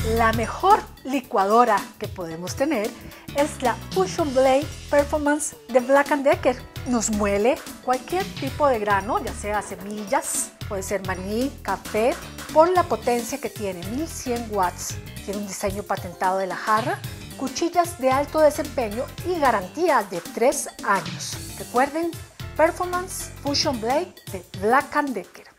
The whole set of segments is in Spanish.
La mejor licuadora que podemos tener es la Fusion Blade Performance de Black & Decker. Nos muele cualquier tipo de grano, ya sea semillas, puede ser maní, café, por la potencia que tiene, 1100 watts. Tiene un diseño patentado de la jarra, cuchillas de alto desempeño y garantía de 3 años. Recuerden, Performance Fusion Blade de Black & Decker.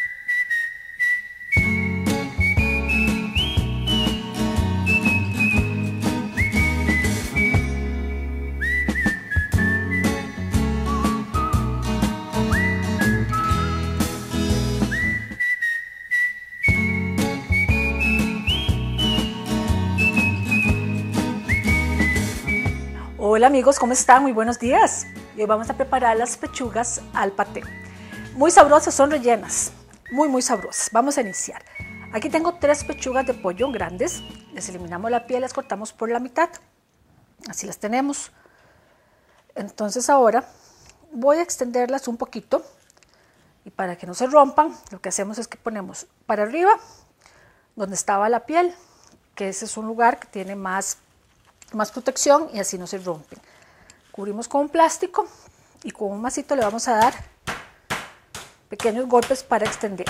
Hola amigos, ¿cómo están? Muy buenos días. Y hoy vamos a preparar las pechugas al paté. Muy sabrosas, son rellenas, muy sabrosas. Vamos a iniciar. Aquí tengo 3 pechugas de pollo grandes. Les eliminamos la piel, las cortamos por la mitad. Así las tenemos. Entonces ahora voy a extenderlas un poquito. Y para que no se rompan, lo que hacemos es que ponemos para arriba, donde estaba la piel, que ese es un lugar que tiene más protección y así no se rompen. Cubrimos con un plástico y con un masito le vamos a dar pequeños golpes para extender.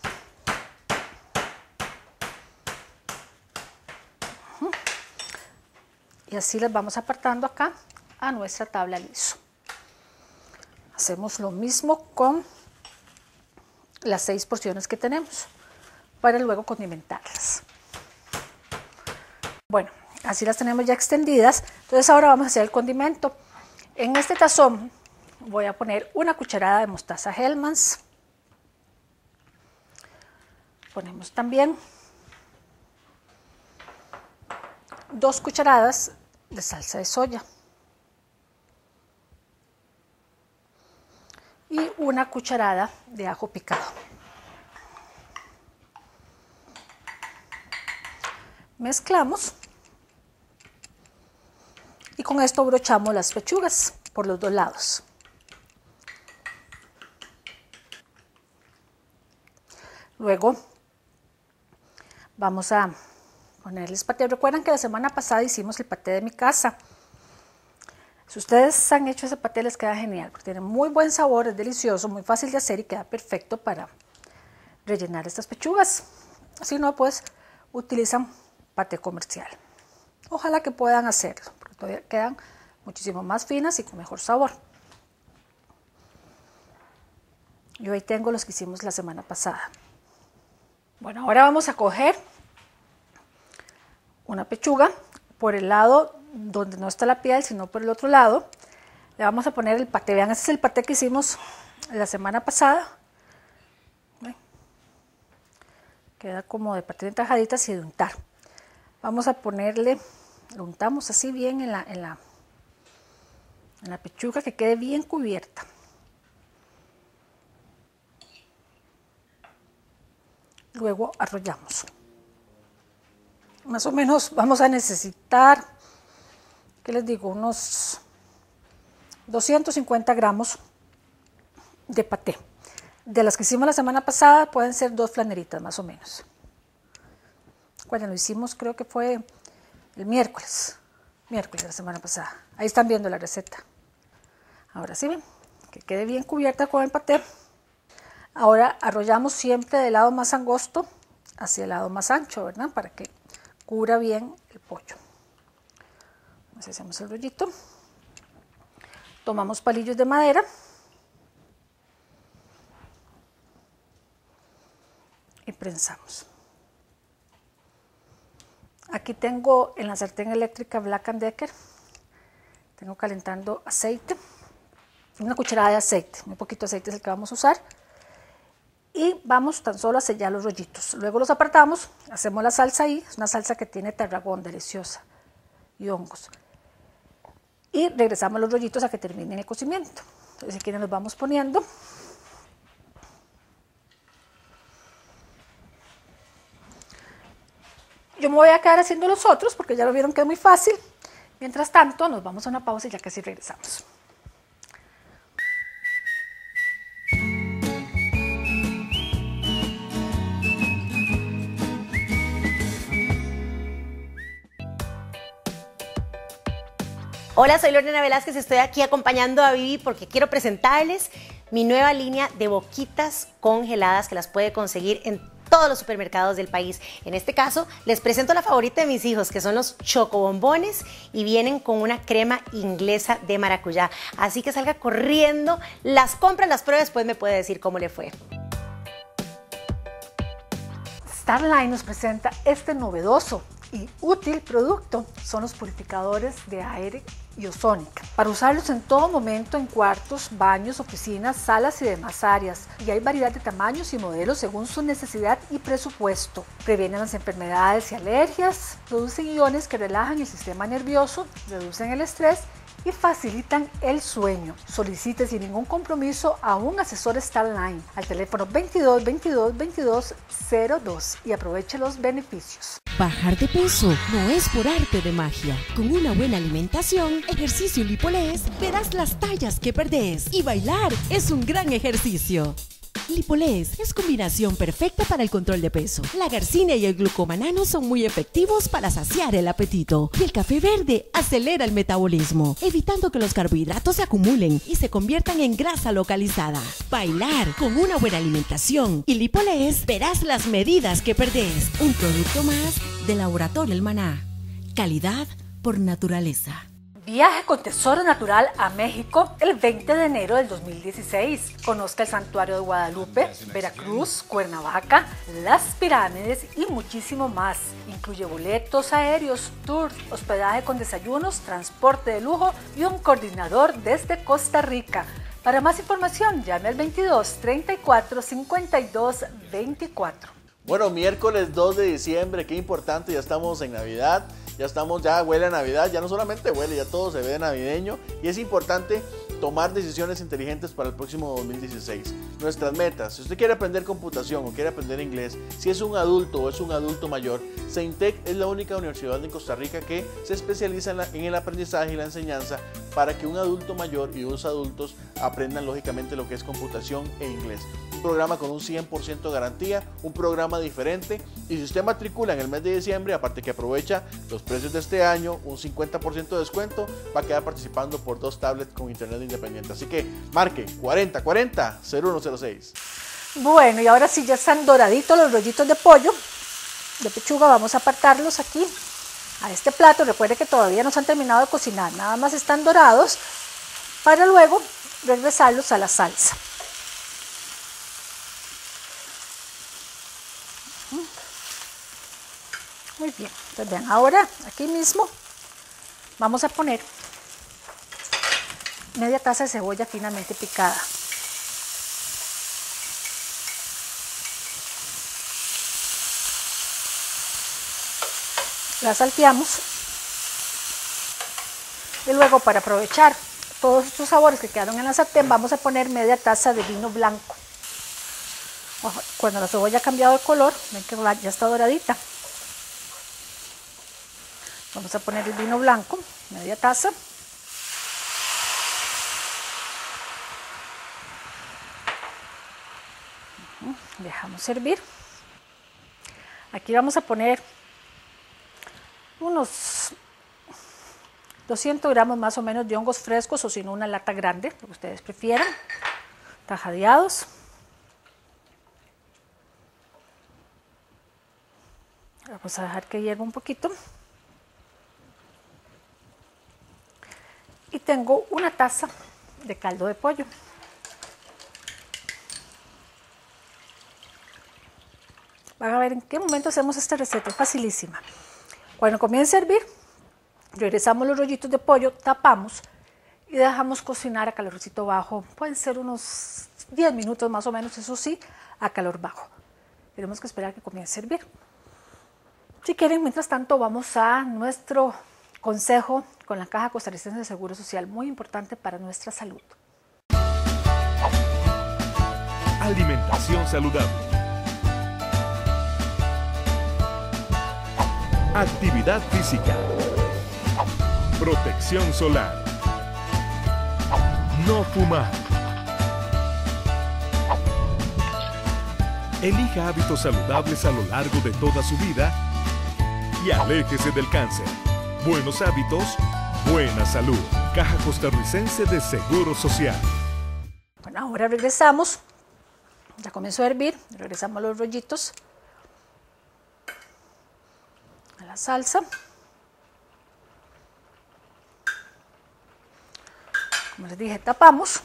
Y así las vamos apartando acá a nuestra tabla liso. Hacemos lo mismo con las 6 porciones que tenemos para luego condimentarlas. Bueno, así las tenemos ya extendidas. Entonces ahora vamos a hacer el condimento. En este tazón voy a poner una cucharada de mostaza Hellmann's. Ponemos también 2 cucharadas de salsa de soya y una cucharada de ajo picado. Mezclamos. Y con esto brochamos las pechugas por los 2 lados. Luego vamos a ponerles paté. Recuerdan que la semana pasada hicimos el paté de mi casa. Si ustedes han hecho ese paté les queda genial, porque tiene muy buen sabor, es delicioso, muy fácil de hacer y queda perfecto para rellenar estas pechugas. Si no, pues utilizan paté comercial. Ojalá que puedan hacerlo, porque todavía quedan muchísimo más finas y con mejor sabor. Yo ahí tengo los que hicimos la semana pasada. Bueno, ahora vamos a coger una pechuga por el lado donde no está la piel, sino por el otro lado. Le vamos a poner el paté. Vean, ese es el paté que hicimos la semana pasada. ¿Ven? Queda como de paté en tajaditas y de untar. Vamos a ponerle, lo untamos así bien en la pechuga, que quede bien cubierta. Luego arrollamos. Más o menos vamos a necesitar, ¿qué les digo? Unos 250 gramos de paté. De las que hicimos la semana pasada pueden ser 2 flaneritas más o menos. Cuando lo hicimos creo que fue el miércoles de la semana pasada. Ahí están viendo la receta. Ahora sí ven, que quede bien cubierta con el paté. Ahora arrollamos siempre del lado más angosto hacia el lado más ancho, ¿verdad? Para que cubra bien el pollo. Así hacemos el rollito. Tomamos palillos de madera. Y prensamos. Aquí tengo en la sartén eléctrica Black & Decker, tengo calentando aceite, una cucharada de aceite, muy poquito aceite es el que vamos a usar, y vamos tan solo a sellar los rollitos. Luego los apartamos, hacemos la salsa ahí, es una salsa que tiene tarragón, deliciosa, y hongos, y regresamos los rollitos a que terminen el cocimiento. Entonces aquí los vamos poniendo. Yo me voy a quedar haciendo los otros porque ya lo vieron que es muy fácil. Mientras tanto, nos vamos a una pausa y ya casi regresamos. Hola, soy Lorena Velázquez, estoy aquí acompañando a Vivi porque quiero presentarles mi nueva línea de boquitas congeladas que las puede conseguir en todos los supermercados del país. En este caso, les presento la favorita de mis hijos, que son los chocobombones y vienen con una crema inglesa de maracuyá. Así que salga corriendo, las compra, las pruebe, después me puede decir cómo le fue. Starline nos presenta este novedoso y útil producto. Son los purificadores de aire Iosonic, para usarlos en todo momento en cuartos, baños, oficinas, salas y demás áreas. Y hay variedad de tamaños y modelos según su necesidad y presupuesto. Previenen las enfermedades y alergias, producen iones que relajan el sistema nervioso, reducen el estrés y facilitan el sueño. Solicite sin ningún compromiso a un asesor Starline al teléfono 22 22 22 02 y aproveche los beneficios. Bajar de peso no es por arte de magia. Con una buena alimentación, ejercicio y Lipolés, verás las tallas que perdés. Y bailar es un gran ejercicio. Lipolés es combinación perfecta para el control de peso. La garcina y el glucomanano son muy efectivos para saciar el apetito. Y el café verde acelera el metabolismo, evitando que los carbohidratos se acumulen y se conviertan en grasa localizada. Bailar con una buena alimentación y Lipolés, verás las medidas que perdés. Un producto más de Laboratorio El Maná. Calidad por naturaleza. Viaje con Tesoro Natural a México el 20 de enero del 2016. Conozca el Santuario de Guadalupe, Veracruz, Cuernavaca, las pirámides y muchísimo más. Incluye boletos aéreos, tours, hospedaje con desayunos, transporte de lujo y un coordinador desde Costa Rica. Para más información, llame al 22 34 52 24. Bueno, miércoles 2 de diciembre, qué importante, ya estamos en Navidad. Ya huele a Navidad, ya no solamente huele, ya todo se ve navideño y es importante tomar decisiones inteligentes para el próximo 2016. Nuestras metas, si usted quiere aprender computación o quiere aprender inglés, si es un adulto o es un adulto mayor, Ceintec es la única universidad en Costa Rica que se especializa en el aprendizaje y la enseñanza para que un adulto mayor y dos adultos aprendan lógicamente lo que es computación e inglés. Un programa con un 100% de garantía, un programa diferente, y si usted matricula en el mes de diciembre, aparte que aprovecha los precios de este año, un 50% de descuento, va a quedar participando por 2 tablets con internet independiente. Así que marque 4040 0106. Bueno, y ahora sí ya están doraditos los rollitos de pollo, de pechuga. Vamos a apartarlos aquí a este plato. Recuerde que todavía no se han terminado de cocinar, nada más están dorados, para luego regresarlos a la salsa. Muy bien, entonces vean, ahora aquí mismo vamos a poner media taza de cebolla finamente picada. La salteamos y luego, para aprovechar todos estos sabores que quedaron en la sartén, vamos a poner media taza de vino blanco. Cuando la cebolla ha cambiado de color, ven que ya está doradita. Vamos a poner el vino blanco, media taza. Dejamos servir. Aquí vamos a poner unos 200 gramos más o menos de hongos frescos, o si no una lata grande, lo que ustedes prefieran, tajadeados. Vamos a dejar que hierva un poquito. Y tengo una taza de caldo de pollo. Van a ver en qué momento hacemos esta receta, es facilísima. Cuando comience a hervir, regresamos los rollitos de pollo, tapamos y dejamos cocinar a calorcito bajo. Pueden ser unos 10 minutos más o menos, eso sí, a calor bajo. Tenemos que esperar a que comience a hervir. Si quieren, mientras tanto, vamos a nuestro consejo con la Caja Costarricense de Seguro Social, muy importante para nuestra salud. Alimentación saludable. Actividad física. Protección solar. No fumar. Elija hábitos saludables a lo largo de toda su vida y aléjese del cáncer. Buenos hábitos Buena salud. Caja Costarricense de Seguro Social. Bueno, ahora regresamos. Ya comenzó a hervir. Regresamos a los rollitos. A la salsa. Como les dije, tapamos.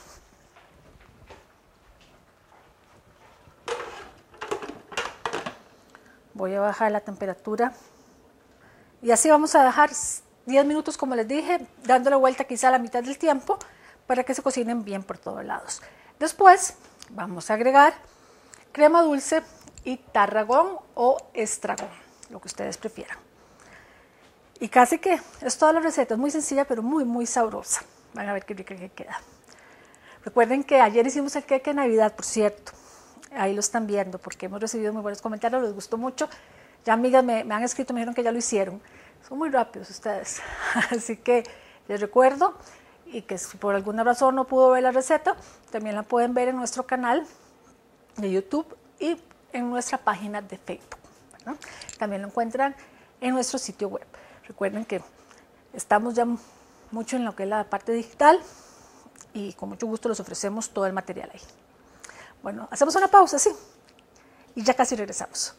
Voy a bajar la temperatura. Y así vamos a dejar 10 minutos, como les dije, dándole vuelta quizá a la mitad del tiempo para que se cocinen bien por todos lados. Después vamos a agregar crema dulce y tarragón o estragón, lo que ustedes prefieran. Y casi que es toda la receta, es muy sencilla pero muy sabrosa. Van a ver qué rica que queda. Recuerden que ayer hicimos el queque de Navidad, por cierto. Ahí lo están viendo porque hemos recibido muy buenos comentarios, les gustó mucho. Ya amigas me han escrito, me dijeron que ya lo hicieron. Son muy rápidos ustedes. Así que les recuerdo, y que si por alguna razón no pudo ver la receta, también la pueden ver en nuestro canal de YouTube y en nuestra página de Facebook, ¿verdad? También lo encuentran en nuestro sitio web. Recuerden que estamos ya mucho en lo que es la parte digital y con mucho gusto les ofrecemos todo el material ahí. Bueno, hacemos una pausa, sí, y ya casi regresamos.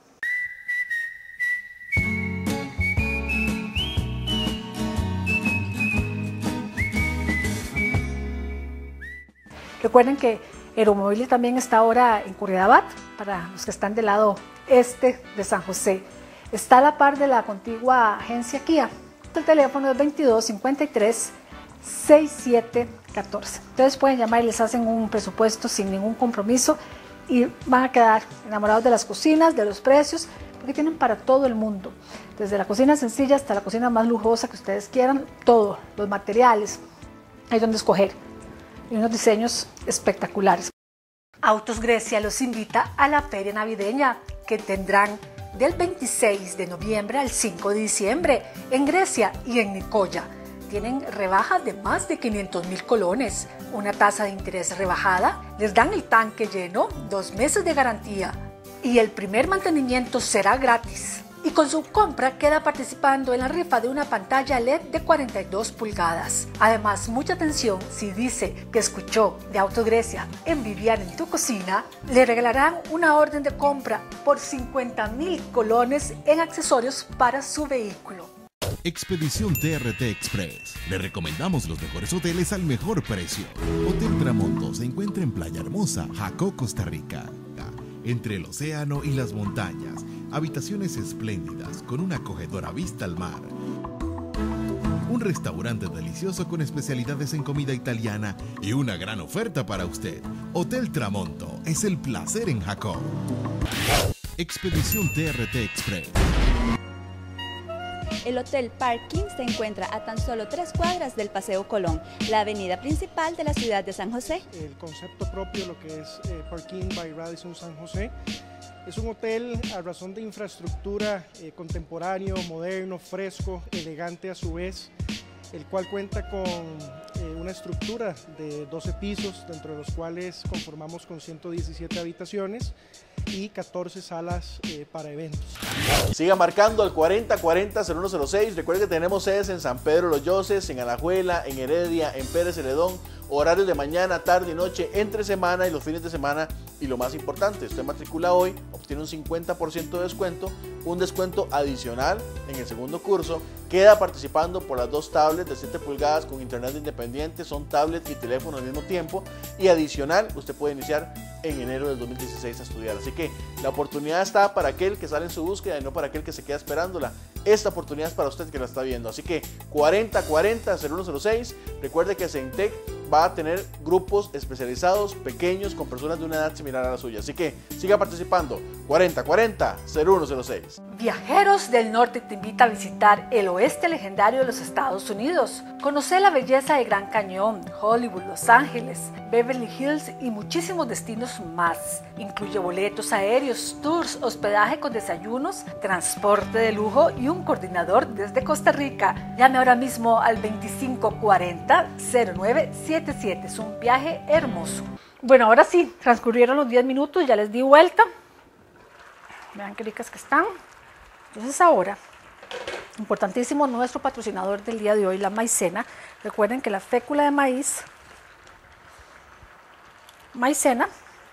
Recuerden que Aeromóvil también está ahora en Curridabat, para los que están del lado este de San José. Está a la par de la contigua agencia Kia. El teléfono es 22 53 67 14. Ustedes pueden llamar y les hacen un presupuesto sin ningún compromiso y van a quedar enamorados de las cocinas, de los precios, porque tienen para todo el mundo. Desde la cocina sencilla hasta la cocina más lujosa que ustedes quieran, todo, los materiales, hay donde escoger. Y unos diseños espectaculares. Autos Grecia los invita a la feria navideña que tendrán del 26 de noviembre al 5 de diciembre en Grecia y en Nicoya. Tienen rebajas de más de 500.000 colones, una tasa de interés rebajada, les dan el tanque lleno, 2 meses de garantía y el primer mantenimiento será gratis. Y con su compra queda participando en la rifa de una pantalla LED de 42 pulgadas. Además, mucha atención, si dice que escuchó de Autos Grecia en Vivian en tu cocina, le regalarán una orden de compra por 50.000 colones en accesorios para su vehículo. Expedición TRT Express. Le recomendamos los mejores hoteles al mejor precio. Hotel Tramonto se encuentra en Playa Hermosa, Jacó, Costa Rica. Entre el océano y las montañas, habitaciones espléndidas con una acogedora vista al mar. Un restaurante delicioso con especialidades en comida italiana y una gran oferta para usted. Hotel Tramonto es el placer en Jacó. Expedición TRT Express. El Hotel Parking se encuentra a tan solo 3 cuadras del Paseo Colón, la avenida principal de la ciudad de San José. El concepto propio, lo que es Parking by Radisson San José, es un hotel a razón de infraestructura contemporáneo, moderno, fresco, elegante a su vez, el cual cuenta con una estructura de 12 pisos, dentro de los cuales conformamos con 117 habitaciones y 14 salas para eventos. Siga marcando al 4040-0106. Recuerde que tenemos sedes en San Pedro Los Yoses, en Alajuela, en Heredia, en Pérez Celedón. Horarios de mañana, tarde y noche, entre semana y los fines de semana. Y lo más importante, usted matricula hoy, obtiene un 50% de descuento, un descuento adicional en el segundo curso. Queda participando por las 2 tablets de 7 pulgadas con internet independiente, son tablet y teléfono al mismo tiempo. Y adicional, usted puede iniciar en enero del 2016 a estudiar. Así que la oportunidad está para aquel que sale en su búsqueda y no para aquel que se queda esperándola. Esta oportunidad es para usted que la está viendo. Así que 4040-0106. Recuerde que Centec va a tener grupos especializados pequeños con personas de una edad similar a la suya. Así que siga participando. 4040-0106. Viajeros del Norte te invita a visitar el oeste legendario de los Estados Unidos. Conocer la belleza de Gran Cañón, Hollywood, Los Ángeles, Beverly Hills y muchísimos destinos más. Incluye boletos aéreos, tours, hospedaje con desayunos, transporte de lujo y un coordinador desde Costa Rica. Llame ahora mismo al 2540-0977. Es un viaje hermoso. Bueno, ahora sí, transcurrieron los 10 minutos, ya les di vuelta. Vean qué ricas que están. Entonces ahora Importantísimo nuestro patrocinador del día de hoy, la maicena. Recuerden que la fécula de maicena,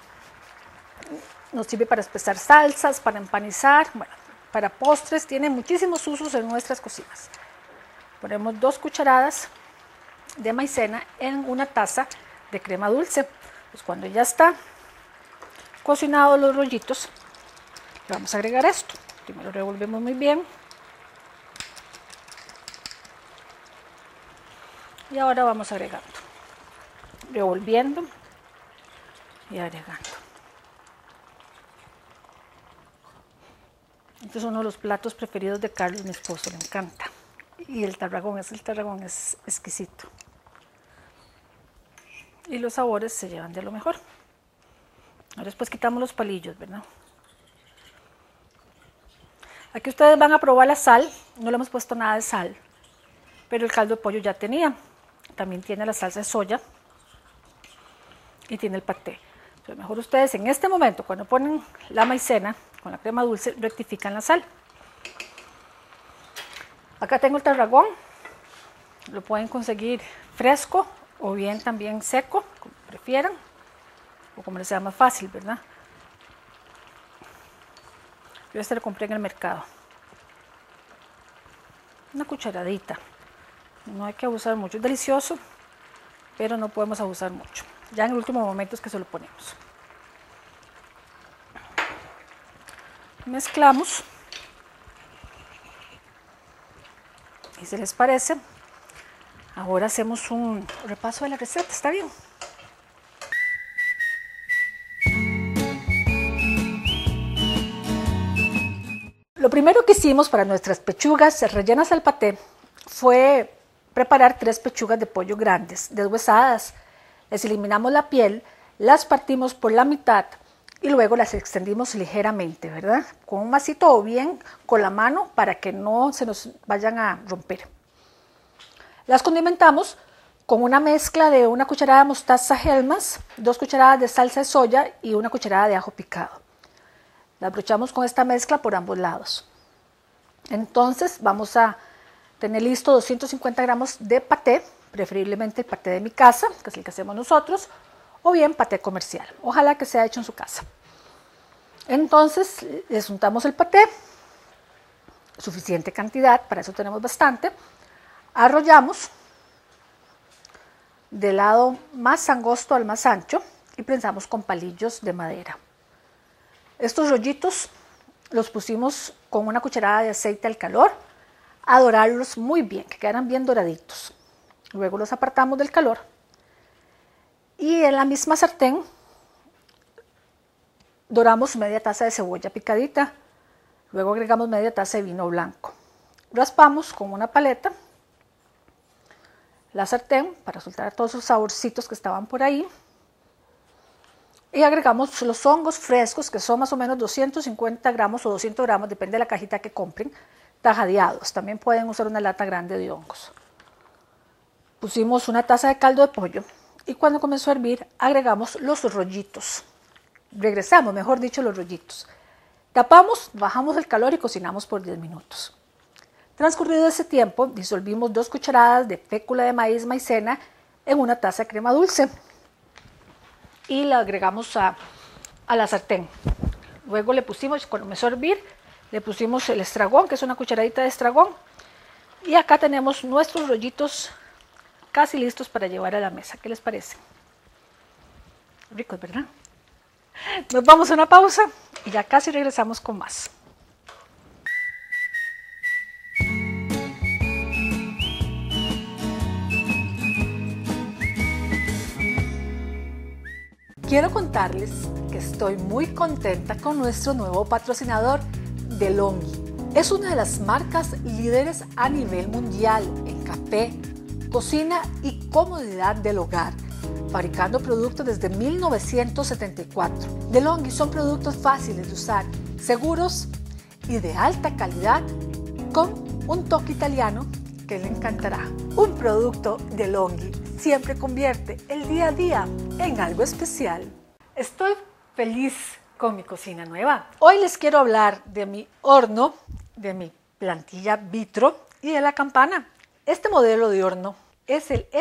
nos sirve para espesar salsas, para empanizar, bueno, para postres, tiene muchísimos usos en nuestras cocinas. Ponemos 2 cucharadas de maicena en una taza de crema dulce. Pues cuando ya está cocinado los rollitos, le vamos a agregar esto. Primero revolvemos muy bien. Y ahora vamos agregando, revolviendo y agregando. Este es uno de los platos preferidos de Carlos, mi esposo, le encanta. Y el tarragón es exquisito. Y los sabores se llevan de lo mejor. Ahora después quitamos los palillos, ¿verdad? Aquí ustedes van a probar la sal, no le hemos puesto nada de sal, pero el caldo de pollo ya tenía. También tiene la salsa de soya y tiene el paté. Entonces, mejor ustedes en este momento, cuando ponen la maicena con la crema dulce, rectifican la sal. Acá tengo el tarragón, lo pueden conseguir fresco o bien también seco, como prefieran, o como les sea más fácil, ¿verdad? Yo este lo compré en el mercado. Una cucharadita. No hay que abusar mucho, es delicioso, pero no podemos abusar mucho. Ya en el último momento es que se lo ponemos. Mezclamos. Y si les parece, ahora hacemos un repaso de la receta, ¿está bien? Lo primero que hicimos para nuestras pechugas rellenas al paté fue preparar 3 pechugas de pollo grandes, deshuesadas. Les eliminamos la piel, las partimos por la mitad y luego las extendimos ligeramente, ¿verdad? Con un masito o bien con la mano para que no se nos vayan a romper. Las condimentamos con una mezcla de 1 cucharada de mostaza Hellmann's, 2 cucharadas de salsa de soya y 1 cucharada de ajo picado. Las brochamos con esta mezcla por ambos lados. Entonces vamos a tener listo 250 gramos de paté, preferiblemente el paté de mi casa, que es el que hacemos nosotros, o bien paté comercial. Ojalá que sea hecho en su casa. Entonces les untamos el paté, suficiente cantidad, para eso tenemos bastante. Arrollamos del lado más angosto al más ancho y prensamos con palillos de madera. Estos rollitos los pusimos con 1 cucharada de aceite al calor, a dorarlos muy bien, que quedaran bien doraditos. Luego los apartamos del calor y en la misma sartén doramos media taza de cebolla picadita, luego agregamos media taza de vino blanco. Raspamos con una paleta la sartén para soltar todos esos saborcitos que estaban por ahí y agregamos los hongos frescos, que son más o menos 250 gramos o 200 gramos, depende de la cajita que compren, tajadeados. También pueden usar una lata grande de hongos. Pusimos 1 taza de caldo de pollo y cuando comenzó a hervir agregamos los rollitos. Regresamos, mejor dicho, los rollitos. Tapamos, bajamos el calor y cocinamos por 10 minutos. Transcurrido ese tiempo, disolvimos 2 cucharadas de fécula de maíz maicena en 1 taza de crema dulce y la agregamos a la sartén. Luego le pusimos, cuando comenzó a hervir, le pusimos el estragón, que es 1 cucharadita de estragón. Y acá tenemos nuestros rollitos casi listos para llevar a la mesa. ¿Qué les parece? Ricos, ¿verdad? Nos vamos a una pausa y ya casi regresamos con más. Quiero contarles que estoy muy contenta con nuestro nuevo patrocinador, DeLonghi. Es una de las marcas líderes a nivel mundial en café, cocina y comodidad del hogar, fabricando productos desde 1974. DeLonghi son productos fáciles de usar, seguros y de alta calidad, con un toque italiano que le encantará. Un producto DeLonghi siempre convierte el día a día en algo especial. Estoy feliz con mi cocina nueva. Hoy les quiero hablar de mi horno, de mi plantilla vitro y de la campana. Este modelo de horno es el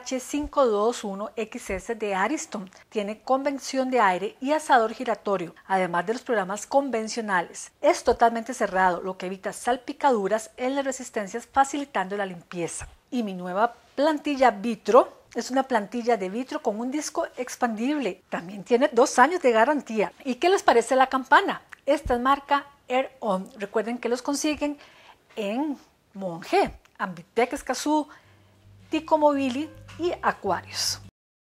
FH521XS de Ariston. Tiene convección de aire y asador giratorio, además de los programas convencionales. Es totalmente cerrado, lo que evita salpicaduras en las resistencias, facilitando la limpieza. Y mi nueva plantilla vitro es una plantilla de vitro con un disco expandible. También tiene 2 años de garantía. ¿Y qué les parece la campana? Esta es marca Air On. Recuerden que los consiguen en Monge, Ambitec Escazú, Tico Mobili y Aquarius.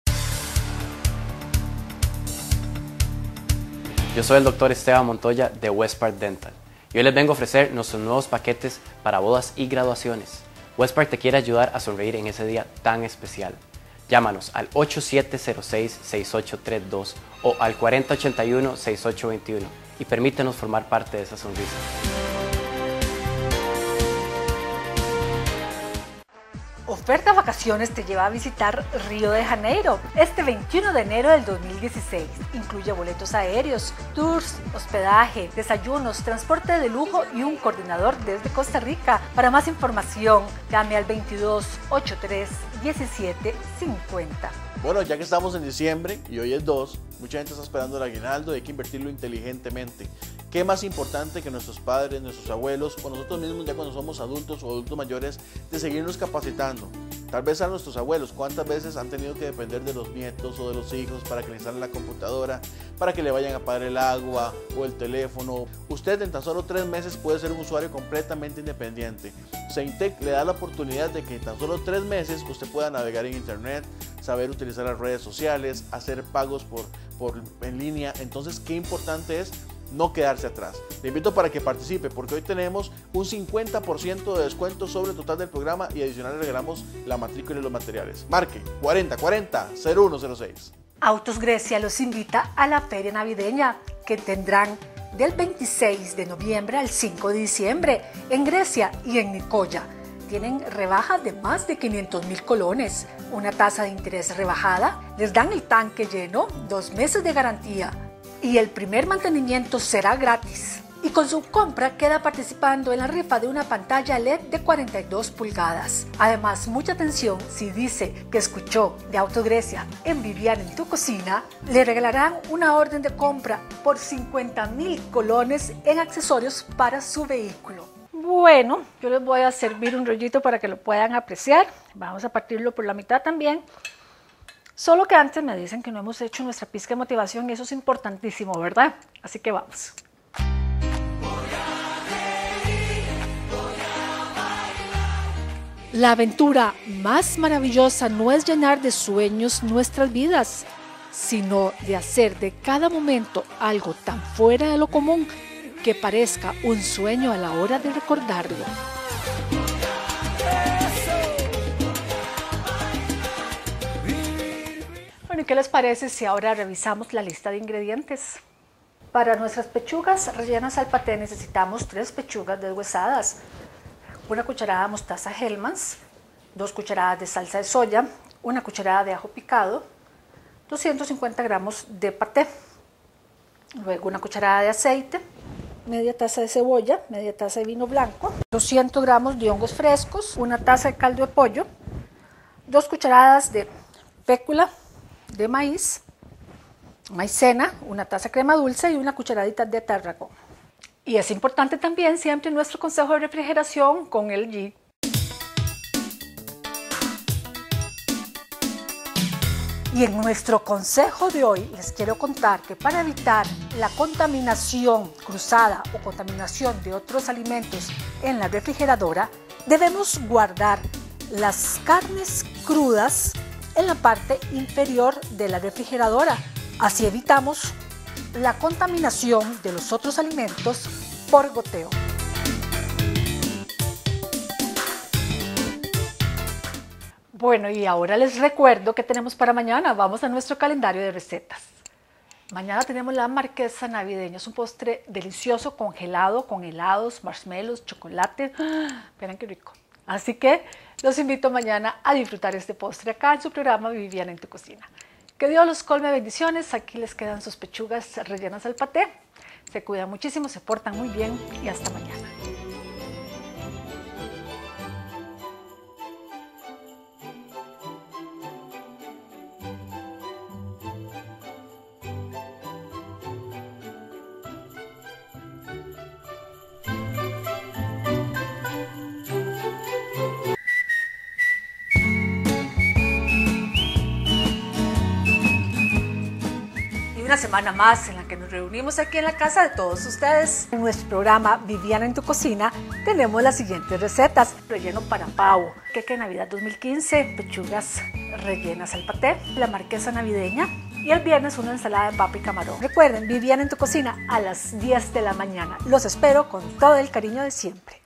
Yo soy el Dr. Esteban Montoya de Westpark Dental y hoy les vengo a ofrecer nuestros nuevos paquetes para bodas y graduaciones. Westpark te quiere ayudar a sonreír en ese día tan especial. Llámanos al 8706-6832 o al 4081-6821 y permítenos formar parte de esa sonrisa. Oferta Vacaciones te lleva a visitar Río de Janeiro este 21 de enero del 2016. Incluye boletos aéreos, tours, hospedaje, desayunos, transporte de lujo y un coordinador desde Costa Rica. Para más información, llame al 2283-1750. Bueno, ya que estamos en diciembre y hoy es 2, mucha gente está esperando el aguinaldo y hay que invertirlo inteligentemente. ¿Qué más importante que nuestros padres, nuestros abuelos o nosotros mismos ya cuando somos adultos o adultos mayores de seguirnos capacitando? Tal vez a nuestros abuelos, ¿cuántas veces han tenido que depender de los nietos o de los hijos para que le instalen la computadora, para que le vayan a pagar el agua o el teléfono? Usted en tan solo 3 meses puede ser un usuario completamente independiente. Ceintec le da la oportunidad de que en tan solo 3 meses usted pueda navegar en internet, saber utilizar las redes sociales, hacer pagos en línea. Entonces, qué importante es no quedarse atrás. Le invito para que participe porque hoy tenemos un 50% de descuento sobre el total del programa y adicional le regalamos la matrícula y los materiales. Marque 4040-0106. Autos Grecia los invita a la feria navideña que tendrán del 26 de noviembre al 5 de diciembre en Grecia y en Nicoya. Tienen rebajas de más de 500,000 colones, una tasa de interés rebajada, les dan el tanque lleno, 2 meses de garantía y el primer mantenimiento será gratis. Y con su compra queda participando en la rifa de una pantalla LED de 42 pulgadas. Además, mucha atención, si dice que escuchó de Autogrecia en Viviana en tu cocina, le regalarán una orden de compra por 50,000 colones en accesorios para su vehículo. Bueno, yo les voy a servir un rollito para que lo puedan apreciar. Vamos a partirlo por la mitad también. Solo que antes me dicen que no hemos hecho nuestra pizca de motivación y eso es importantísimo, ¿verdad? Así que vamos. La aventura más maravillosa no es llenar de sueños nuestras vidas, sino de hacer de cada momento algo tan fuera de lo común que parezca un sueño a la hora de recordarlo. Bueno, ¿y qué les parece si ahora revisamos la lista de ingredientes? Para nuestras pechugas rellenas al paté necesitamos 3 pechugas deshuesadas, 1 cucharada de mostaza Hellmann's, 2 cucharadas de salsa de soya, 1 cucharada de ajo picado, 250 gramos de paté, luego 1 cucharada de aceite, media taza de cebolla, media taza de vino blanco, 200 gramos de hongos frescos, 1 taza de caldo de pollo, 2 cucharadas de fécula de maíz, maicena, 1 taza de crema dulce y 1 cucharadita de tarragón. Y es importante también siempre nuestro consejo de refrigeración con el G. Y en nuestro consejo de hoy les quiero contar que para evitar la contaminación cruzada o contaminación de otros alimentos en la refrigeradora, debemos guardar las carnes crudas en la parte inferior de la refrigeradora. Así evitamos la contaminación de los otros alimentos por goteo. Bueno, y ahora les recuerdo que tenemos para mañana. Vamos a nuestro calendario de recetas. Mañana tenemos la marquesa navideña. Es un postre delicioso, congelado, con helados, marshmallows, chocolate. Miren qué rico. Así que los invito mañana a disfrutar este postre acá en su programa Viviana en tu cocina. Que Dios los colme bendiciones. Aquí les quedan sus pechugas rellenas al paté. Se cuidan muchísimo, se portan muy bien y hasta mañana. Una semana más en la que nos reunimos aquí en la casa de todos ustedes. En nuestro programa Viviana en tu cocina tenemos las siguientes recetas. Relleno para pavo, queque de Navidad 2015, pechugas rellenas al paté, la marquesa navideña y el viernes una ensalada de papa y camarón. Recuerden, Viviana en tu cocina a las 10 de la mañana. Los espero con todo el cariño de siempre.